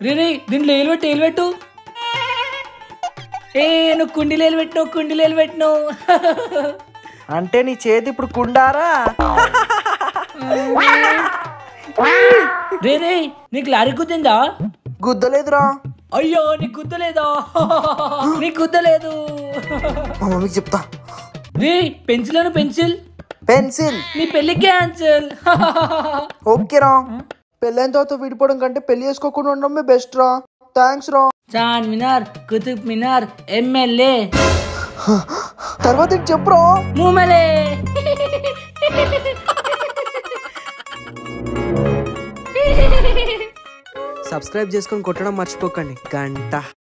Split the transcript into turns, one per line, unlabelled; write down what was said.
రే రే దీంట్లో ఏలు పెట్టు ఏ నువ్వు కుండీలు పెట్టినావు
అంటే నీ చేతి ఇప్పుడు కుండారా?
రే రే నీకు లారీ గుద్దిందా?
గుద్దలేదురా.
అయ్యో నీకు గుద్దలేదు
మా మమ్మీకి చెప్తా.
రే పెన్సిల్
నీ
పెళ్లి క్యాన్సిల్.
ఓకేరా, పెళ్ళైన తర్వాత విడిపోవడం కంటే పెళ్లి చేసుకోకుండా ఉండడమే బెస్ట్ రా. థ్యాంక్స్ రా.
చార్మినార్, కుతుబ్ మినార్, ఎమ్మెల్యే,
తర్వాత చెప్పురా.
మూమలే.
సబ్స్క్రైబ్ చేసుకొని కొట్టడం మర్చిపోకండి. గంట